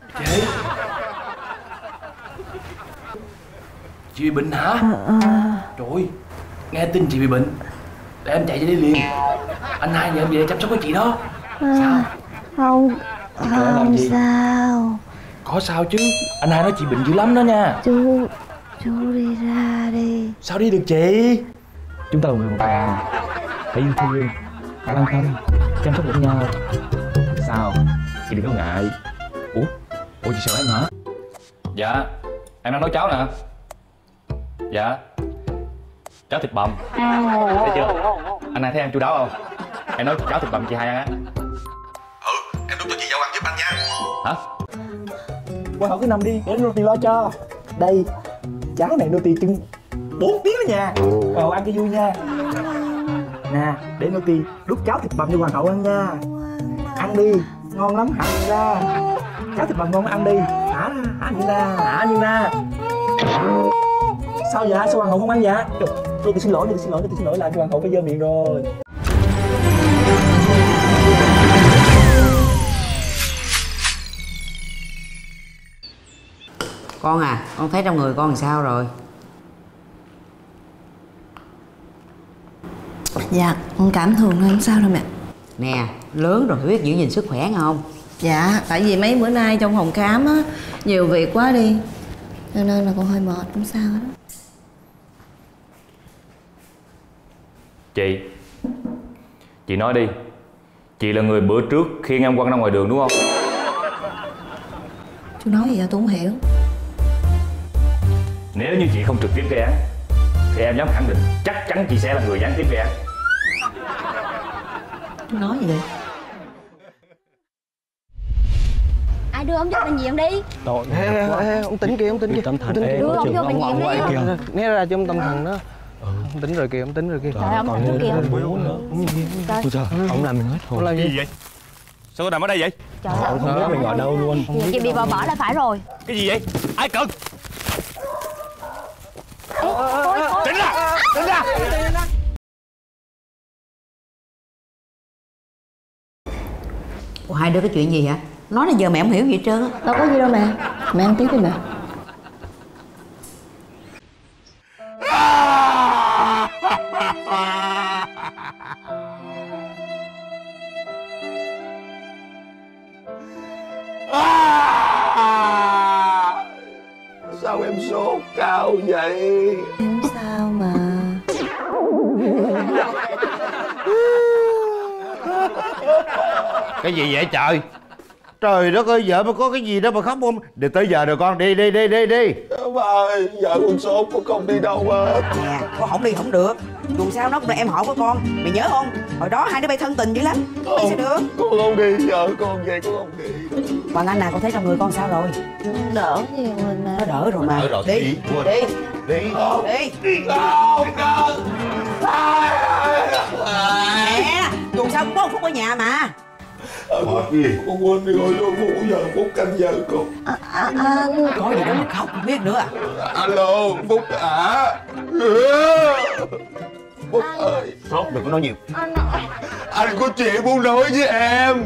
Chị bị bệnh hả? Trời ơi, nghe tin chị bị bệnh để em chạy về đây liền. Anh hai nhờ em về chăm sóc cái chị đó. Sao? Không sao. Có sao chứ, anh hai nói chị bệnh dữ lắm đó nha. Chú đi ra đi. Sao đi được chị? Chúng ta là người một nhà, phải yêu thương, phải quan tâm, chăm sóc lẫn nhau. Sao? Chị đừng có ngại. Ủa chị sợ em hả? Dạ, em đang nấu cháo nè. Dạ, cháo thịt bằm. Thấy chưa? Anh hai thấy em chu đáo không? Em nấu cháo thịt bằm chị hai ăn á. Em đút cho chị dâu ăn giúp anh nha. Hả? Qua hỏi cứ nằm đi, để nô tì lo cho. Đây, cháo này nô tì chừng 4 tiếng đó nha. Vào ăn cho vui nha. Nè, để nô tì đút cháo thịt bằm cho hoàng hậu ăn nha. Ăn đi, ngon lắm, hả Nhiên ra. Cháo thịt bằm ngon ăn đi. Hả Nhiên ra. Sao vậy? Sao hoàng hậu không ăn vậy? Nô tì xin lỗi làm cho hoàng hậu phải dơ miệng rồi. Con à, con thấy trong người con làm sao rồi? Dạ, con cảm thường thôi, không sao đâu mẹ. Nè, lớn rồi phải biết giữ gìn sức khỏe nghe không? Dạ, tại vì mấy bữa nay trong phòng khám á, nhiều việc quá đi, cho nên là con hơi mệt, không sao hết. Chị nói đi. Chị là người bữa trước khiêng em quăng ra ngoài đường đúng không? Chú nói gì vậy tôi không hiểu. Nếu như chị không trực tiếp gây án thì em dám khẳng định chắc chắn chị sẽ là người gián tiếp gây án. Chú nói gì vậy? Ai đưa ông vô bệnh viện đi. Tội. Ông tính kìa. Tâm thần. Đưa ông vô bệnh viện đi. Né ra cho ông tâm thần đó. Ông tính rồi kìa. Trời, ông tỉnh kìa. Trời, ông làm mình hết hồn. Cái gì vậy? Sao cô nằm ở đây vậy? Trời ơi, Không biết mình gọi đâu luôn. chị bị bỏ là phải rồi. Cái gì vậy? Ai cần? Tránh ra! Ủa, hai đứa cái chuyện gì hả? Nói là giờ mẹ không hiểu gì hết trơn á. Đâu có gì đâu mẹ. Mẹ ăn tiếp đi mẹ. Sao em sốt cao vậy? Em sao mà. Cái gì vậy trời? Trời đất ơi, vợ mà có cái gì đó mà khóc không? Để tới giờ rồi con, đi. Ba ơi, vợ con sốt, con không đi đâu mà. Nè, con không đi không được. Dù sao nó cũng là em họ của con. Mày nhớ không? Hồi đó hai đứa bay thân tình dữ lắm. Đi sao được? Con không đi, vợ con về con không đi. Còn anh nào con thấy trong người con sao rồi? Đỡ nhiều rồi mà. Nó đỡ rồi mà. Đỡ rồi, Đi. đi. Không. Nè, dù sao cũng có một Phúc ở nhà mà. Con quên đi rồi, Phúc giờ Phúc canh giờ con. Có gì đâu mà khóc không biết nữa à? Alo, Phúc hả? Phúc ơi. Sốt đừng có nói nhiều. Anh có chuyện muốn nói với em.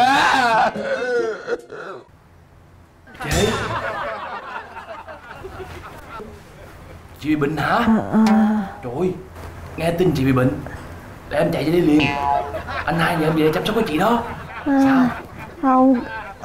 Chị bị bệnh hả? Trời ơi, nghe tin chị bị bệnh để em chạy về đây liền. Anh hai nhờ em về chăm sóc cái chị đó. Sao? Không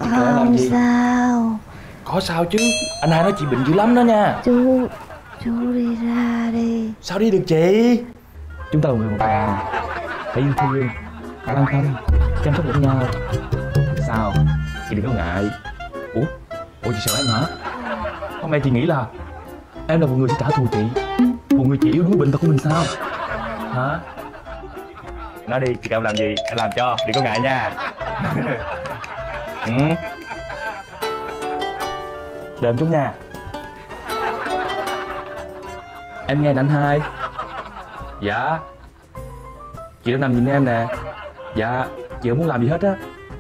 sao. Có sao chứ, anh hai nói chị bệnh dữ lắm đó nha. Chú đi ra đi. Sao đi được chị? Chúng ta là người một nhà, phải yêu thương, phải quan tâm, chăm sóc lẫn nhau. Sao? Chị đừng có ngại. Ủa chị sợ em hả? Hôm nay chị nghĩ là em là một người sẽ trả thù chị, một người chị yêu đuối bệnh tật của mình sao? Hả? Nói đi, chị cần làm gì em làm cho, đừng có ngại nha. Đợi em chút nha. Em nghe anh hai. Dạ. Chị đang nằm nhìn em nè. Dạ, chị không muốn làm gì hết á.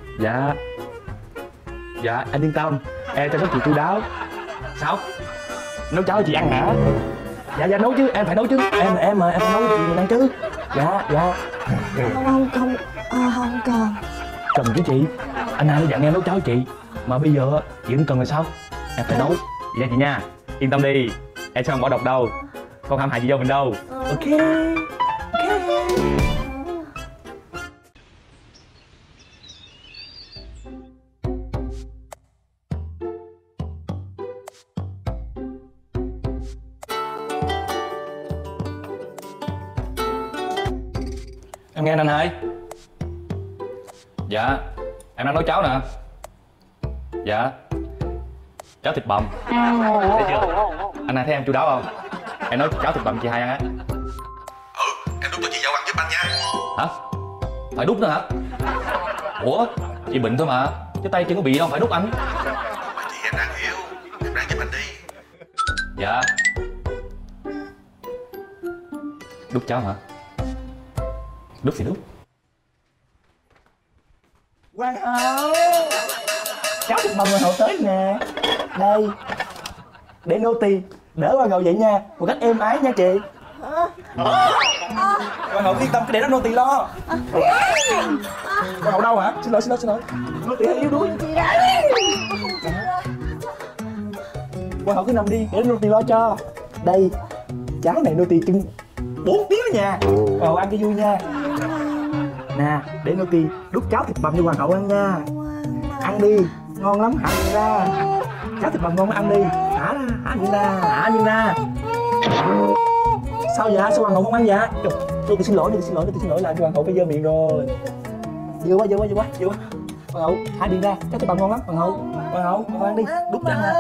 Dạ, anh yên tâm, em chăm sóc chị chu đáo. Sao? Nấu cháo cho chị ăn hả? Dạ nấu chứ, em phải nấu chứ. Em mà, em phải nấu cho chị mình ăn chứ. Dạ. Không cần. Cần chứ chị. Anh hai dặn em nấu cháo cho chị. Mà bây giờ chị không cần là sao? Em phải nấu. Vậy nha chị nha. Yên tâm đi, em sẽ không bỏ độc đâu. Không hãm hại chị dâu mình đâu. Ok. Em nghe anh Hai. Dạ, em đang nấu cháo nè. Dạ, cháo thịt bằm. Thấy chưa? Anh Hai thấy em chu đáo không? Em nấu cháo thịt bằm chị Hai ăn á. Em đút cho chị dâu ăn giúp anh nha. Hả? Phải đút nữa hả? Ủa, chị bệnh thôi mà, chứ tay chân có bị đâu phải đút anh. Mà chị em đang hiểu, em đang giúp anh đi. Dạ. Đút cháo hả? Đút thì đút. Hoàng hậu, cháu thịt bằm hoàng hậu tới nè. Đây, để nô tỳ đỡ hoàng hậu vậy nha, một cách êm ái nha chị. Hoàng hậu yên tâm, cái để đó nô tỳ lo. Hoàng hậu đâu hả? Xin lỗi. Nô tỳ hơi yếu đuối. Hoàng hậu cứ nằm đi, để nô tỳ lo cho. Đây, cháo này nô tỳ chưng 4 tiếng ở nhà. Hoàng hậu ăn cho vui nha. Nè, để nô tỳ đút cháo thịt bằm cho hoàng hậu ăn nha. Ăn đi, ngon lắm, hả miệng ra. Cháo thịt bằm ngon ăn đi. Hả miệng ra. Sao vậy? Sao hoàng hậu không ăn vậy? Nô tỳ xin lỗi làm cho hoàng hậu phải dơ miệng rồi. Vừa quá. Hoàng hậu, hả miệng ra, cháo thịt bằm ngon lắm. Hoàng hậu ăn đi, đút cho ăn nè.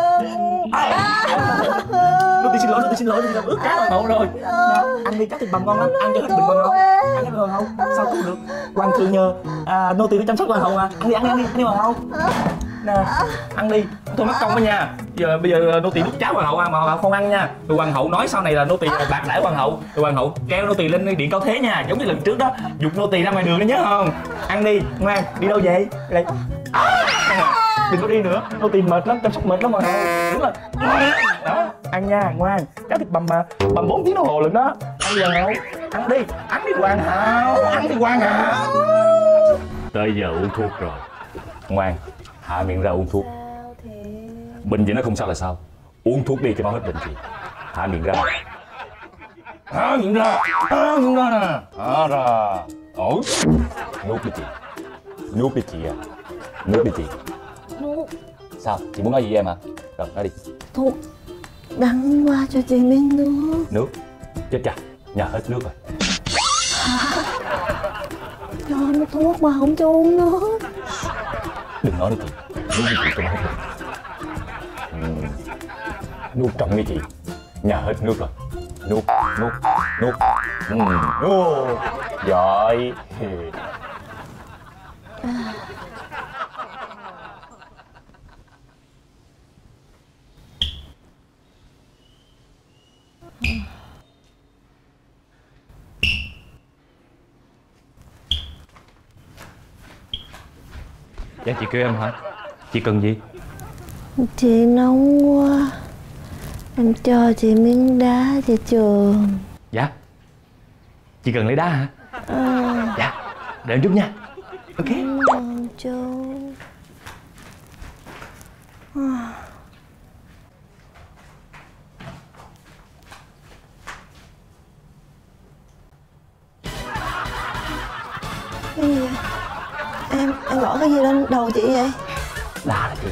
Nô tỳ xin lỗi, ướt cá hoàng hậu rồi. Nè, ăn đi, cháo thịt bằm ngon lắm, ăn cho hết bệnh hoàng hậu. Ăn hết hoàng hậu, sao cũng được. Hoàng thượng nhờ nô tỳ phải chăm sóc hoàng hậu mà. Ăn đi hoàng hậu. Nè, ăn đi, thôi mất công đó nha. Bây giờ nô tỳ đút cháo hoàng hậu mà hoàng hậu không ăn nha. Rồi hoàng hậu nói sau này là nô tỳ bạc đãi hoàng hậu. Rồi hoàng hậu kéo nô tỳ lên điện cao thế nha, giống như lần trước đó, giục nô tỳ ra ngoài đường đó nhớ không? Ăn đi, ngoan, đi đâu vậy? Đây. Đừng có đi nữa, nô tỳ mệt lắm, chăm sóc mệt lắm hoàng hậu. Đúng rồi. Đó, ăn nha, ngoan. Cháo thịt bằm mà, bằm 4 tiếng đồng hồ lần đó. Ăn đi hoàng hậu, ăn đi hoàng hậu. Tới giờ uống thuốc rồi. Ngoan, hạ miệng ra uống thuốc. Bệnh gì nó không sao là sao? Uống thuốc đi cho nó hết bệnh gì. Hạ miệng ra. Hạ miệng ra nè. Hạ ra. Ổn. Nuốt đi chị. Nuốt đi chị. Sao? Chị muốn nói gì với em hả? Rồi, nói đi. Thuốc đắng quá, cho chị miếng nước. Nước? Chết chà, nhà hết nước rồi. Cho nó thuốc mà không cho uống nước. Đừng nói nữa chị. Nuốt đi chị cho nó hết nước. Nuốt trọng đi chị. Nhà hết nước rồi. Nuốt. Giỏi. Dạ chị kêu em hả? Chị cần gì? Chị nóng quá, em cho chị miếng đá cho trường. Dạ. Chị cần lấy đá hả? Dạ, để em chút nha. Ok. Chú. Cái gì vậy? Em bỏ cái gì lên đầu chị vậy? Đá đó chị.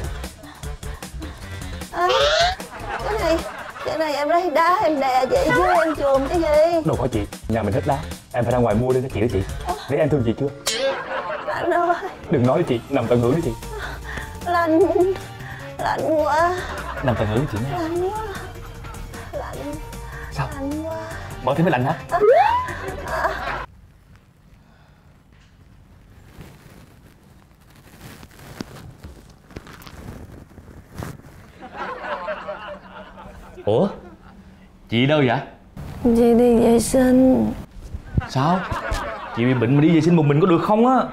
Cái này em lấy đá em đè chị chứ em chùm cái gì? Đâu có chị, nhà mình hết đá. Em phải ra ngoài mua đi cho chị đó chị. Thấy em thương chị chưa? Lạnh ơi. Đừng nói với chị, nằm tận hưởng đi chị. Lạnh quá. Nằm tận hưởng chị nha. Lạnh quá. Sao? Lạnh quá. Mở thêm máy lạnh hả? Ủa? Chị đâu vậy? Chị đi vệ sinh. Sao? Chị bị bệnh mà đi vệ sinh một mình có được không á?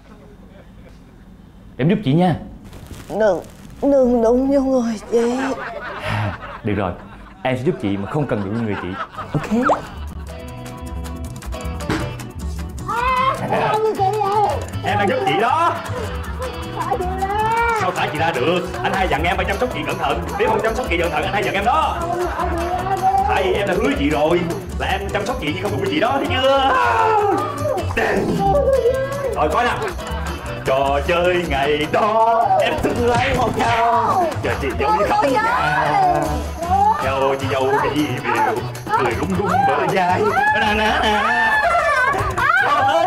Em giúp chị nha. Đừng đụng vô người chị. Được rồi, em sẽ giúp chị mà không cần đụng vô người chị. Ok. Em đang giúp chị đó. sao thả chị ra được. Anh hai dặn em phải chăm sóc chị cẩn thận. Nếu không chăm sóc chị cẩn thận anh hai dặn em đó. Tại vì em đã hứa chị rồi là em chăm sóc chị nhưng không cùng với chị đó, thấy chưa? Rồi coi nào. Trò chơi ngày đó em từng lấy một nhau, giờ chị dâu đi khóc nhà. Theo chị dâu đi biểu cười rung rung bờ vai. Nè nè nè. Trời ơi.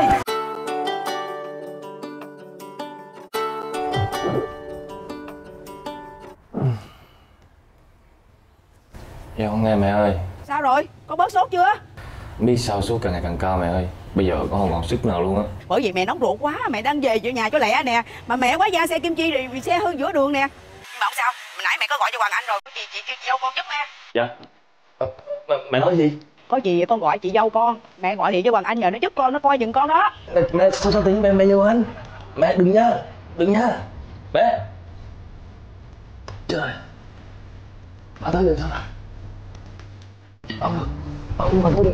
Dạ con nghe mẹ ơi. Sao rồi? Con bớt sốt chưa? Biết sao sốt càng ngày càng cao mẹ ơi. Bây giờ con không còn sức nào luôn á. Bởi vì mẹ nóng ruột quá, mẹ đang về chỗ nhà cho lẹ nè. Mà mẹ quá ra xe Kim Chi rồi xe hư giữa đường nè. Nhưng mà không sao, hồi nãy mẹ có gọi cho Hoàng Anh rồi. Có gì chị dâu con giúp nè. Dạ. Mẹ nói gì? Có gì con gọi chị dâu con. Mẹ gọi điện cho Hoàng Anh nhờ nó giúp con, nó coi giùm con đó. Mẹ sao tự nhiên mẹ vô anh? Mẹ đừng nha. Đừng nha. Mẹ. Trời. Bà tới rồi sao? Bà tới rồi.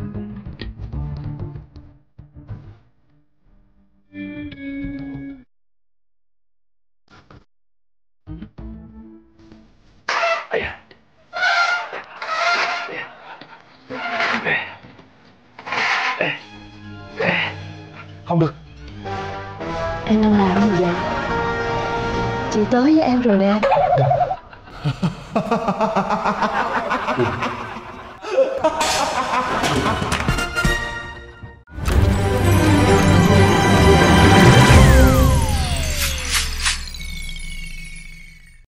Không được. Em đang làm gì vậy? Chị tới với em rồi nè. Gì?